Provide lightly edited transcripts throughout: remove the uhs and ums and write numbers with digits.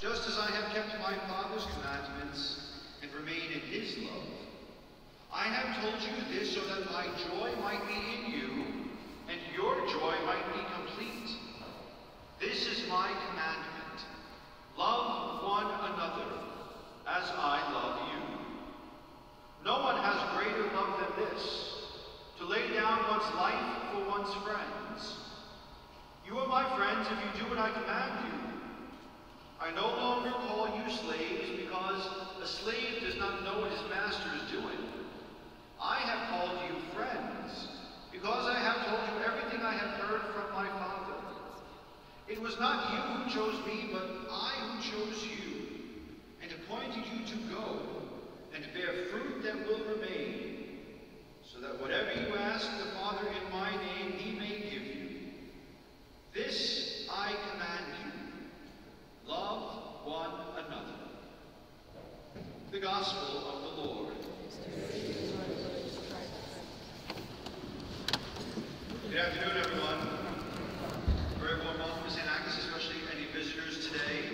just as I have kept my Father's commandments and remain in his love. I have told you this so that my joy might be in you, and your joy might be complete. This is my commandment: love one another as I love you. No one has greater love than this, to lay down one's life for one's friends. You are my friends if you do what I command you. I no longer call you slaves, because a slave does not know what his master is doing. I have called you friends, because I have told you everything I have heard from my Father. It was not you who chose me, but I who chose you, and appointed you to go and bear fruit that will remain, so that whatever you ask the Father in my name, he may give you. This I command you: love one another. The Gospel of the Lord. Good afternoon, everyone. A very warm welcome to St. Agnes, especially any visitors today.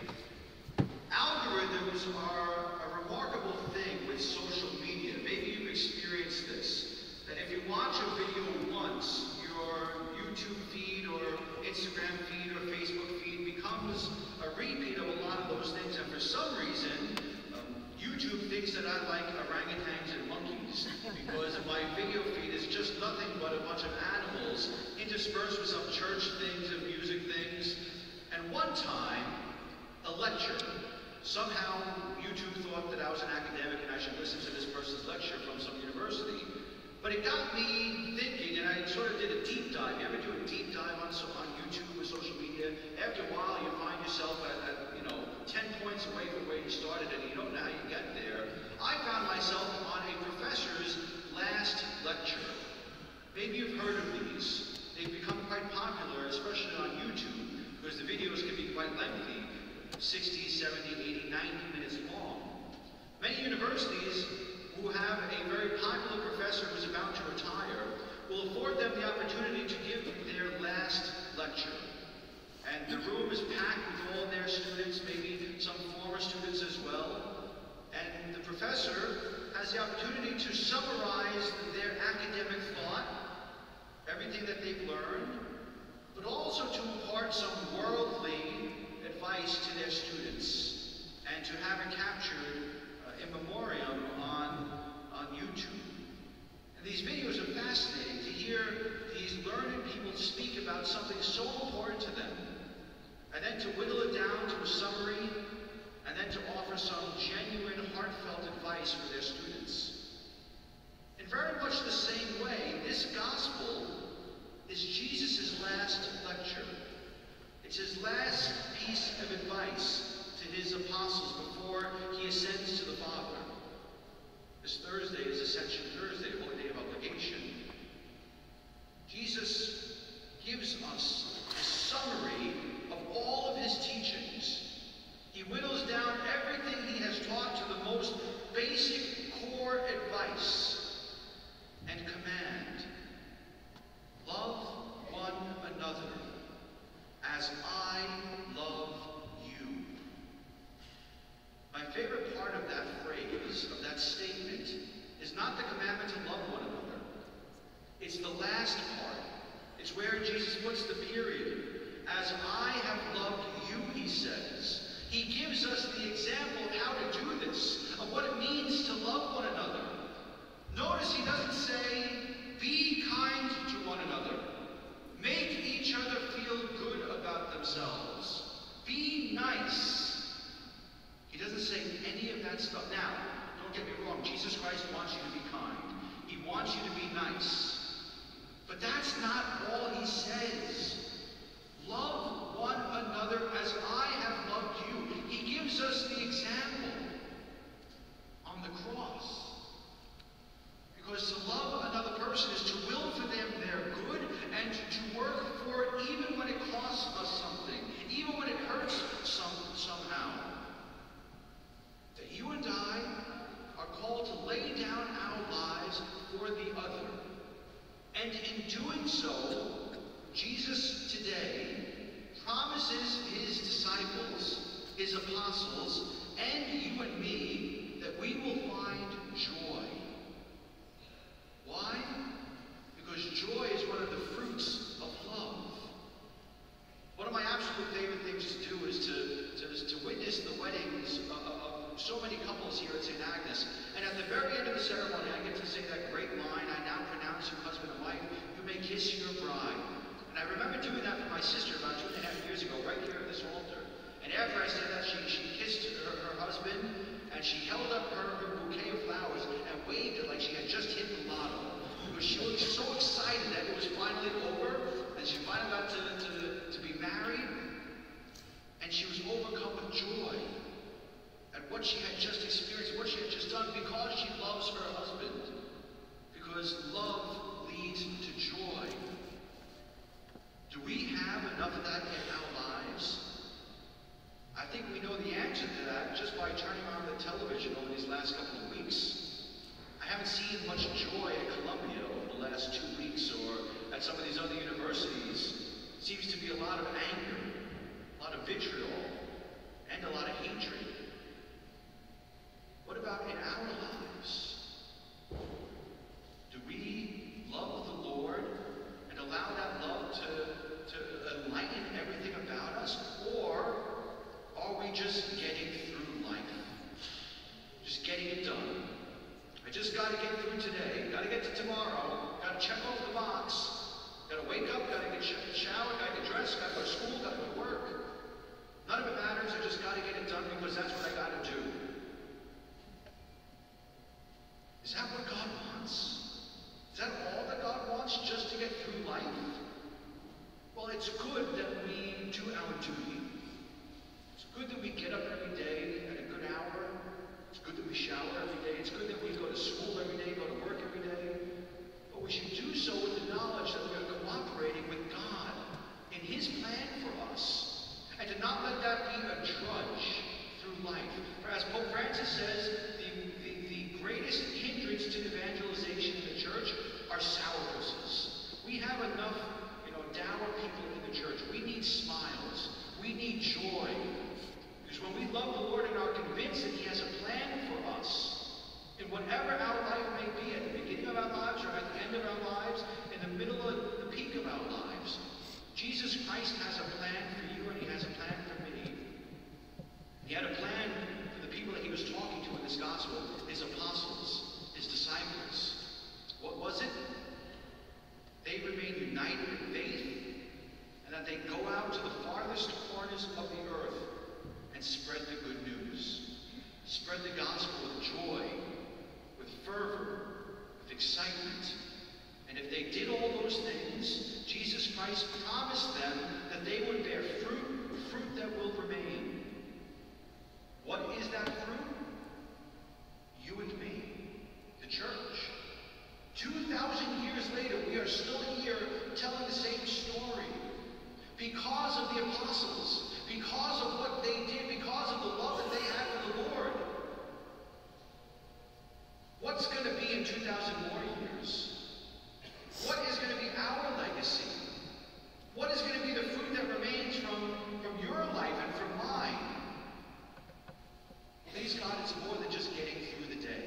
Algorithms are a remarkable thing with social media. Maybe you've experienced this, that if you watch a video once, your YouTube feed or Instagram feed or Facebook feed becomes a repeat of a lot of those things, and for some reason, YouTube thinks that I like orangutans and monkeys, because my video feed is just nothing but a bunch of animals interspersed with some church things and music things. And one time, a lecture. Somehow, YouTube thought that I was an academic and I should listen to this person's lecture from some university. But it got me thinking, and I sort of did a deep dive. You ever do a deep dive on YouTube or social media? After a while, you find yourself at 10 points away from where you started, and you don't know how you get there. I found myself on a professor's last lecture. Maybe you've heard of these. They've become quite popular, especially on YouTube, because the videos can be quite lengthy, 60, 70, 80, 90 minutes long. Many universities who have a very popular professor who's about to retire will afford them the opportunity to give their last lecture. And the room is packed with all their students, maybe some former students as well. And the professor has the opportunity to summarize their academic thought, everything that they've learned, but also to impart some worldly advice to their students, and to have it captured in memoriam on YouTube. And these videos are fascinating to hear these learned people speak about something so important to them, and then to whittle it down to a summary, and then to offer some genuine, heartfelt advice for their students. In very much the same way, this gospel is Jesus' last lecture. It's his last piece of advice to his apostles before he ascends to the Father. This Thursday is Ascension Thursday, Holy Day of Obligation. Jesus gives us a summary of all of his teachings. He whittles down everything he has taught to the most basic core advice and command. Love one another as I love you. My favorite part of that phrase, of that statement, is not the commandment to love one another. It's the last part. It's where Jesus puts the period. As I have loved you, he says. He gives us the example of how to do this, of what it means to love one another. Notice he doesn't say, be kind to one another. Make each other feel good about themselves. Be nice. He doesn't say any of that stuff. Now, don't get me wrong, Jesus Christ wants you to be kind. He wants you to be nice. But that's not all he says. Love one another as I have loved you. He gives us the example on the cross. Because to love another person is to will for them their good and to work for it even when it costs us something, even when it hurts somehow. That you and I are called to lay down our lives for the other. And in doing so, Jesus today promises his disciples his apostles, and you and me, that we will find joy. Why? Because joy is one of the fruits of love. One of my absolute favorite things to do is to witness the weddings of so many couples here at St. Agnes. And at the very end of the ceremony, I get to say that great line, I now pronounce you husband and wife, you may kiss your bride. And I remember doing that for my sister about 2.5 years ago, right here at this altar. And after I said that, she kissed her husband, and she held up her bouquet of flowers and waved it like she had just hit the lotto. Because she was so excited that it was finally over, and she finally got to be married, and she was overcome with joy at what she had just experienced, what she had just done, because she loves her husband. Because love leads to joy. Do we have enough of that in our lives? I think we know the answer to that just by turning on the television over these last couple of weeks. I haven't seen much joy at Columbia over the last 2 weeks, or at some of these other universities. It seems to be a lot of anger, a lot of vitriol, and a lot of hatred. What about in our lives? Do we love the Lord and allow that love to enlighten everything about us? Or are we just getting through life? Just getting it done? I just got to get through today. Got to get to tomorrow. Got to check off the box. Got to wake up. Got to get showered. Got to get dressed. Got to go to school. Got to go to work. None of it matters. I just got to get it done because that's what I got to do. Is that what God wants? Is that all that God wants, just to get through life? Well, it's good that we do our duty. It's good that we get up every day at a good hour. It's good that we shower every day. It's good that we go to school every day, go to work every day. But we should do so with the knowledge that we are cooperating with God in his plan for us. And to not let that be a drudge through life. For as Pope Francis says, the greatest hindrance to evangelization in the church are sourpusses. We have enough, dour people in the church. We need smiles. We need joy. Because when we love the Lord and are convinced that he has a plan for us, in whatever our life may be, at the beginning of our lives or at the end of our lives, in the middle of the peak of our lives, Jesus Christ has a plan for you and he has a plan for me. He had a plan for the people that he was talking to in this gospel, his apostles, his disciples. What was it? They remain united in faith, and that they go out to the farthest corners of the earth and spread the good news. Spread the gospel with joy, with fervor, with excitement. And if they did all those things, Jesus Christ promised them that they would bear fruit that will remain. What is that fruit? You and me, the church. 2,000 years later, we are still here telling the same story. Because of the apostles, because of what they did, because of the love that they had for the Lord. What's going to be in 2,000 more years? What is going to be our legacy? What is going to be the fruit that remains from your life and from mine? Please God, it's more than just getting through the day.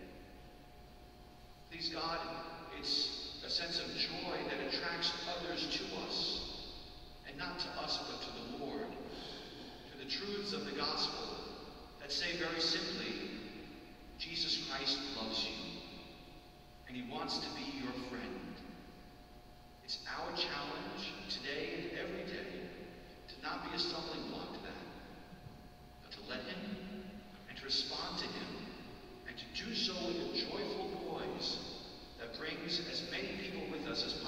Please God, it's a sense of joy that attracts others to us. And not to us, but to the Lord. To the truths of the gospel that say very simply, Jesus Christ loves you. And he wants to be your friend. It's our challenge today and every day to not be a stumbling block to that, but to let him and to respond to him and to do so with a joyful noise that brings as many people with us as